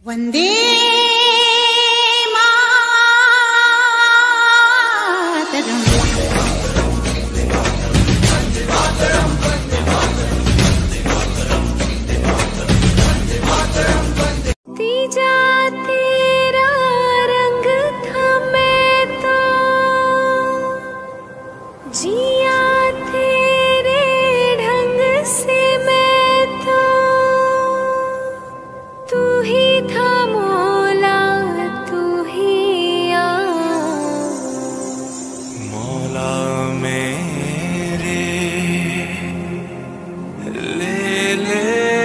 वंदे मातरम। तीजा तेरा रंग था मैं तो जिया तेरे ढंग से मैं तो तू ही था मौला तू ही आ मौला मेरे ले ले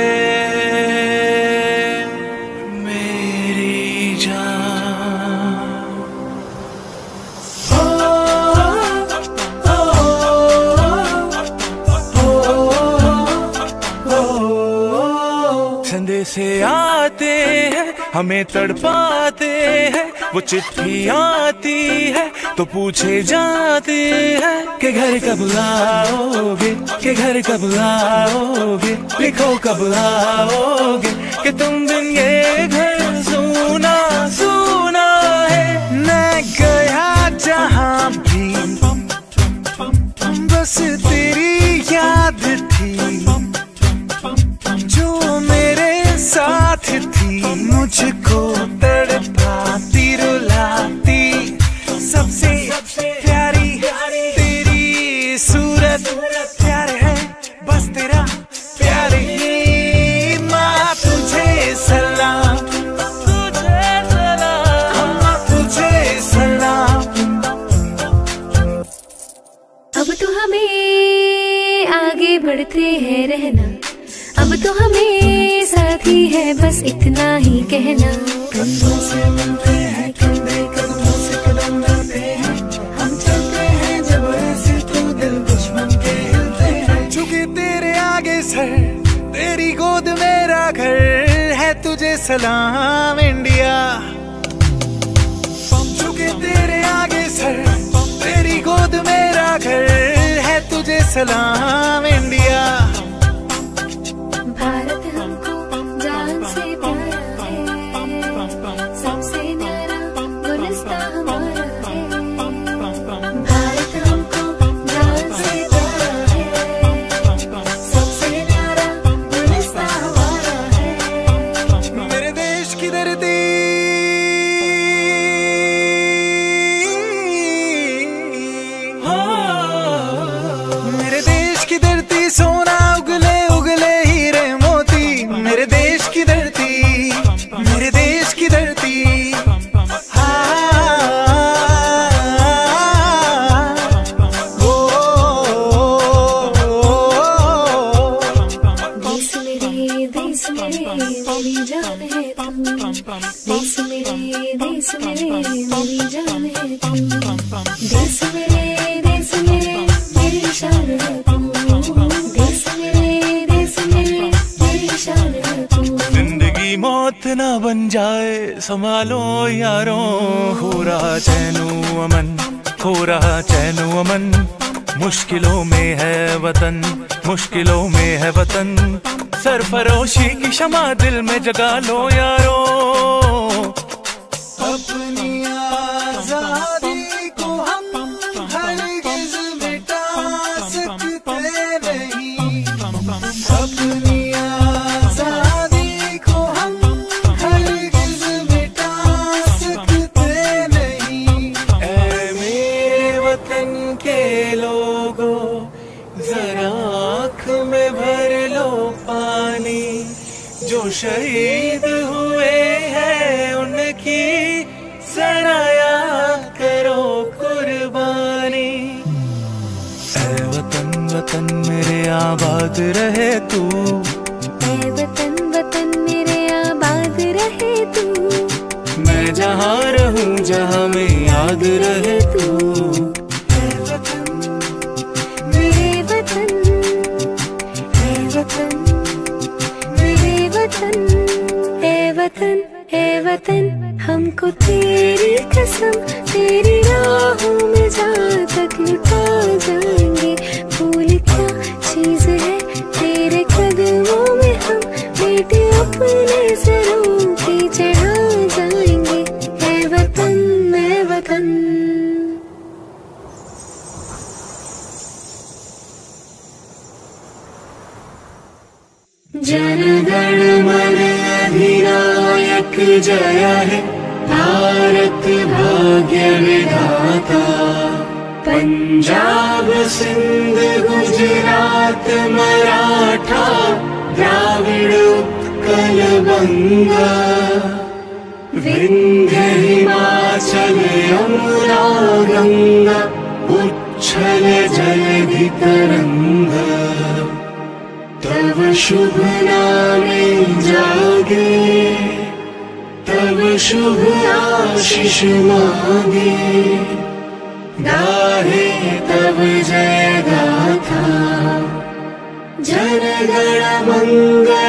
से आते हैं हमें तड़पाते हैं, वो चिट्ठी आती है तो पूछे जाते हैं कि घर कब आओगे, कि घर कब आओगे, लिखो कब आओगे कि तुम बिन ये घर सूना सूना है। मैं गया जहाँ भी बस तेरी याद थी जो मेरे साथ थी, मुझको तड़पाती रुलाती सबसे प्यारी तेरी सूरत प्यार है बस तेरा प्यार ही। माँ तुझे सलाम तुझे सलाम तुझे सलाम। अब तो हमें आगे बढ़ते हैं रहना, अब तो हमें साथी है बस इतना ही कहना। कंधों से मिलते हैं कंधे कदमों से कदम मिलते हैं, हम चलते हैं जब ऐसे तो दिल दुश्मन के हिलते हैं। झुके तेरे आगे सर तेरी गोद मेरा घर है, तुझे सलाम इंडिया। झुके तेरे आगे सर तेरी गोद मेरा घर है, तुझे सलाम इंडिया। भारत हमको जान से प्यारा है, सबसे न्यारा गुलिस्तां हमारा है। भारत हमको जान से प्यारा है, सबसे न्यारा गुलिस्तां हमारा है। मेरे देश की धरती मेरे देश की धरती सोना उगले उगले हीरे मोती, मेरे देश की धरती मेरे देश की धरती। देश मेरे मेरी जान है तुम, देश मेरे मेरी जान है तुम, देश मेरे मेरी शान है तुम, देश मेरे मेरी शान है तुम। जिंदगी मौत ना बन जाए संभालो यारों, हो रहा चैनो अमन, हो रहा चैनो अमन। मुश्किलों में है वतन, मुश्किलों में है वतन। सरफरोशी की शमा दिल में जगा लो यारो, अपनी आजादी को हम हरगिज़ मिटा सकते नहीं, अपनी आजादी को हम हरगिज़ मिटा सकते नहीं। ऐ मेरे वतन के लोगों जरा आँख में भर लो पानी, जो शहीद हुए हैं उनकी सराया करो कुर्बानी। ऐ वतन वतन मेरे आबाद रहे तू, ऐ वतन वतन मेरे आबाद रहे तू, मैं जहाँ रहूँ जहाँ में याद रहे तू। ऐ वतन मेरे वतन, ऐ वतन मेरे वतन, ऐ वतन ऐ वतन हमको तेरी कसम, तेरी राहों में जहाँ तक लुटा जाएंगे। फूल क्या चीज है तेरे कदमों में, हम बेटे अपने सरों की चढ़ा एक जय हे भारत भाग्य विधाता। पंजाब सिंध गुजरात मराठा द्राविड़ उत्कल बंगा, विंध्य हिमाचल यमुना गंगा उच्छल जलधि तरंगा। तव शुभ नामे जागे, तव शुभ आशीष मांगे, गाहे तव जय गाथा। जन गण मंगल